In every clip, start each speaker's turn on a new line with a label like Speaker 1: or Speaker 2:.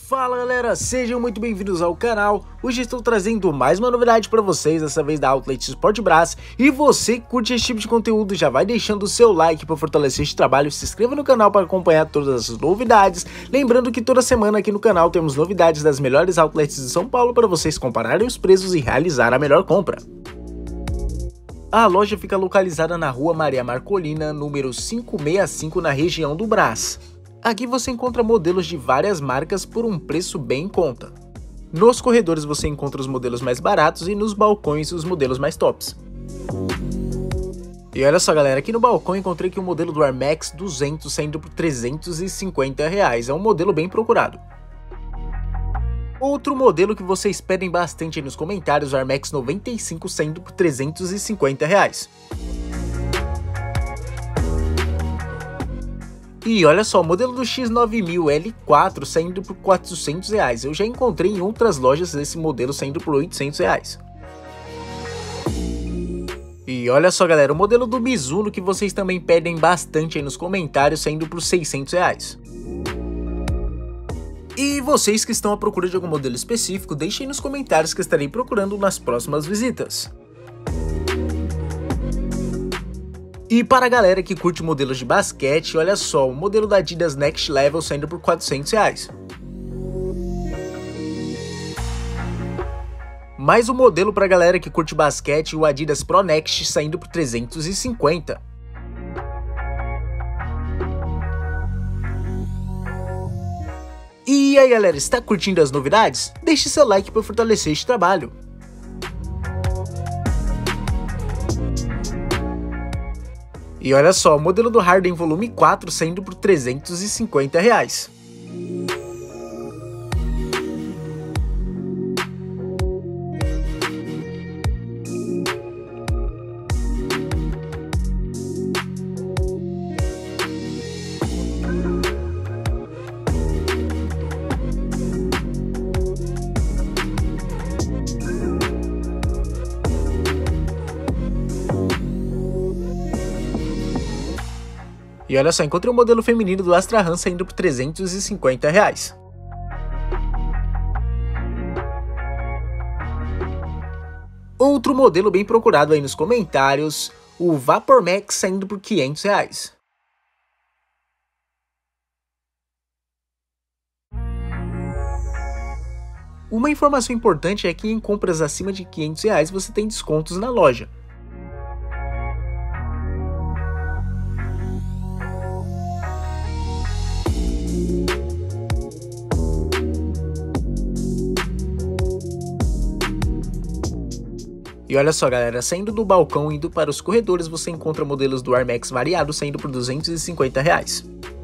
Speaker 1: Fala galera, sejam muito bem-vindos ao canal. Hoje estou trazendo mais uma novidade para vocês, dessa vez da Outlet Sport Brás. E você que curte esse tipo de conteúdo já vai deixando o seu like para fortalecer este trabalho, se inscreva no canal para acompanhar todas as novidades. Lembrando que toda semana aqui no canal temos novidades das melhores outlets de São Paulo para vocês compararem os preços e realizar a melhor compra. A loja fica localizada na rua Maria Marcolina, número 565, na região do Brás. Aqui você encontra modelos de várias marcas por um preço bem em conta. Nos corredores você encontra os modelos mais baratos e nos balcões os modelos mais tops. E olha só galera, aqui no balcão encontrei aqui o modelo do Air Max 200 saindo por R$350, é um modelo bem procurado. Outro modelo que vocês pedem bastante aí nos comentários, o Air Max 95 saindo por R$350. E olha só, o modelo do X9000 L4 saindo por R$400, eu já encontrei em outras lojas esse modelo saindo por R$800. E olha só galera, o modelo do Mizuno que vocês também pedem bastante aí nos comentários saindo por R$600. E vocês que estão à procura de algum modelo específico, deixem nos comentários que estarei procurando nas próximas visitas. E para a galera que curte modelos de basquete, olha só, o modelo da Adidas Next Level saindo por R$400. Mais um modelo para a galera que curte basquete, o Adidas Pro Next saindo por R$350. E aí galera, está curtindo as novidades? Deixe seu like para fortalecer este trabalho. E olha só, o modelo do Harden Volume 4 saindo por R$350. E olha só, encontrei o modelo feminino do Astra Han saindo por R$350. Outro modelo bem procurado aí nos comentários, o Vapor Max saindo por R$500. Uma informação importante é que em compras acima de R$500 você tem descontos na loja. E olha só galera, saindo do balcão e indo para os corredores você encontra modelos do Air Max variados saindo por R$250.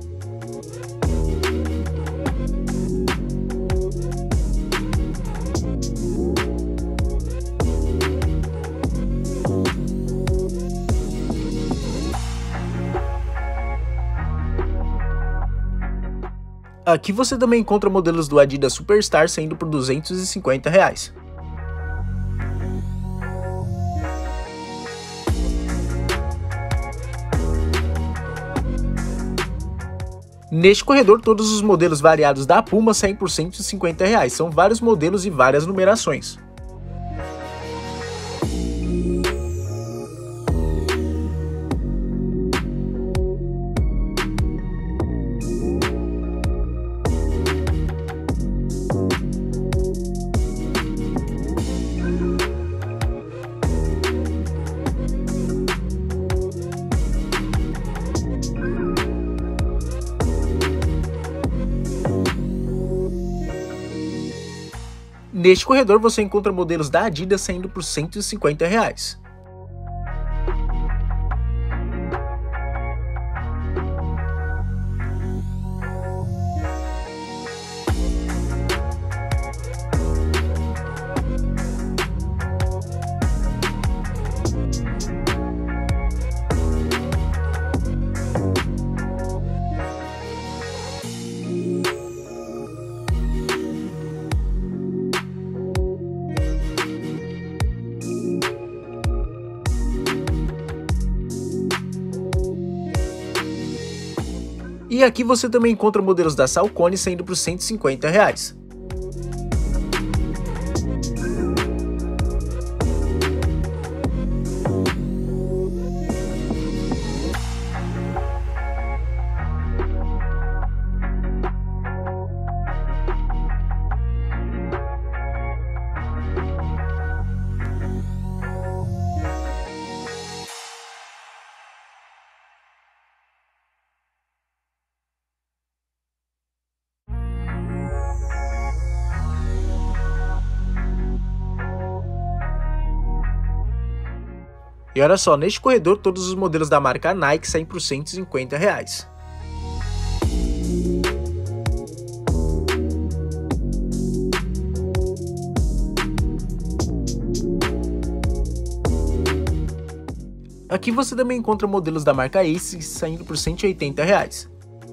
Speaker 1: Aqui você também encontra modelos do Adidas Superstar saindo por R$250. Neste corredor, todos os modelos variados da Puma saem por R$150, são vários modelos e várias numerações. Neste corredor você encontra modelos da Adidas saindo por R$150. E aqui você também encontra modelos da Salcone saindo por R$ 150 reais. E olha só, neste corredor todos os modelos da marca Nike saem por R$ 150 reais. Aqui você também encontra modelos da marca Ace saindo por R$ 180 reais.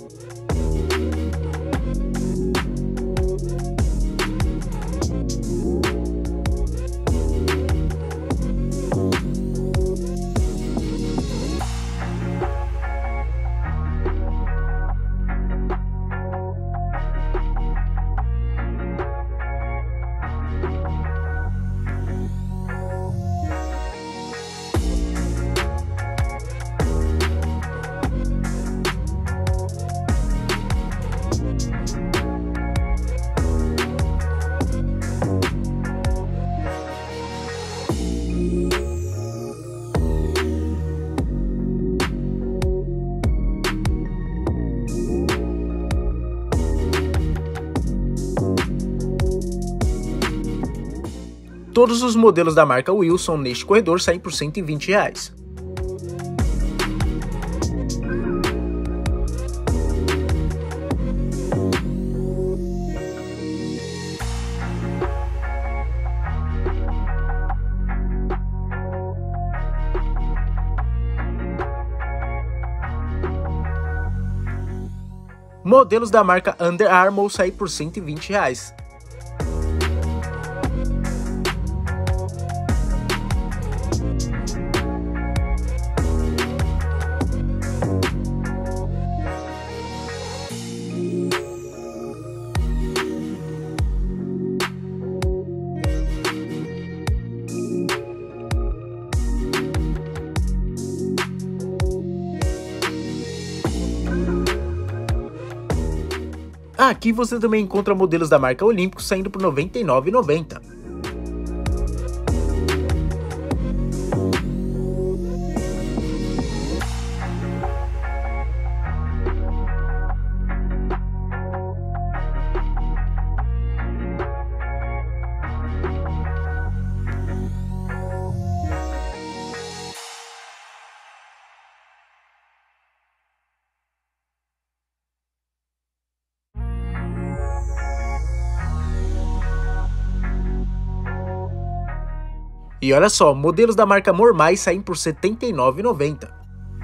Speaker 1: Todos os modelos da marca Wilson neste corredor saem por R$ 120 reais. Modelos da marca Under Armour saem por R$ 120 reais. Aqui você também encontra modelos da marca Olímpico saindo por R$ 99,90. E olha só, modelos da marca Mormai saem por R$ 79,90.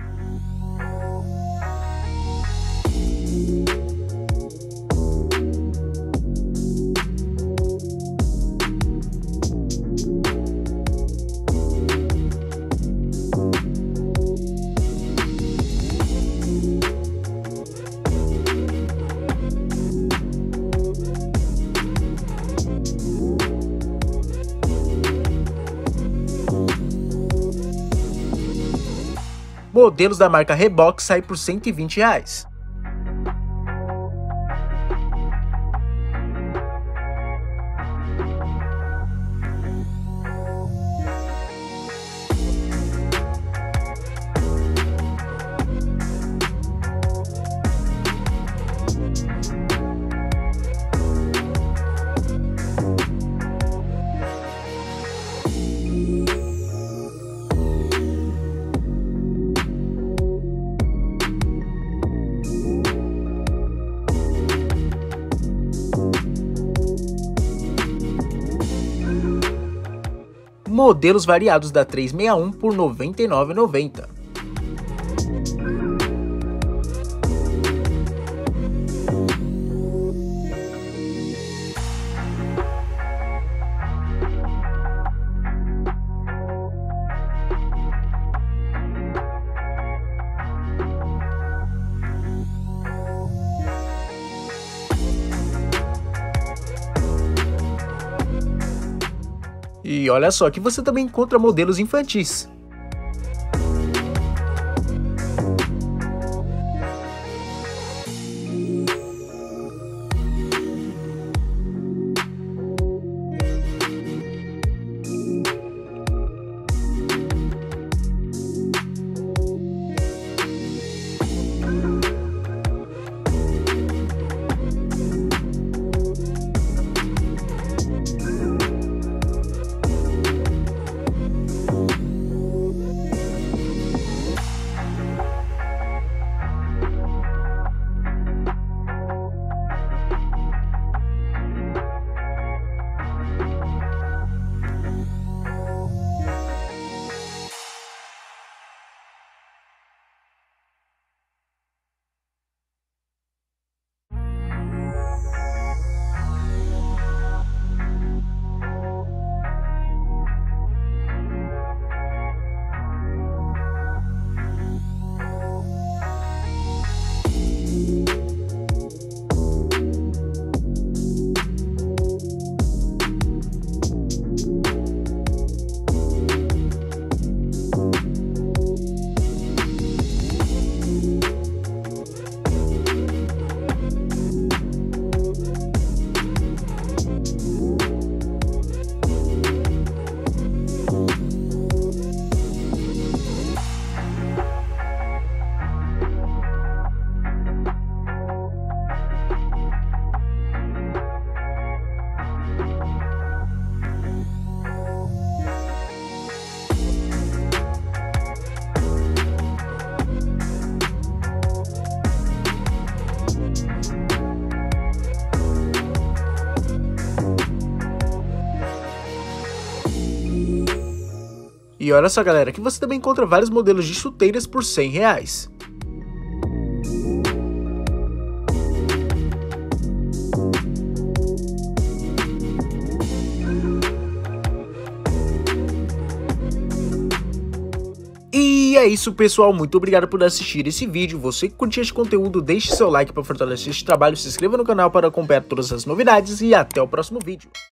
Speaker 1: Modelos da marca Reebok saem por R$ 120 reais. Modelos variados da 361 por R$ 99,90. E olha só que você também encontra modelos infantis. E olha só galera, que você também encontra vários modelos de chuteiras por R$100. E é isso pessoal, muito obrigado por assistir esse vídeo. Você que curtiu esse conteúdo, deixe seu like para fortalecer esse trabalho, se inscreva no canal para acompanhar todas as novidades e até o próximo vídeo.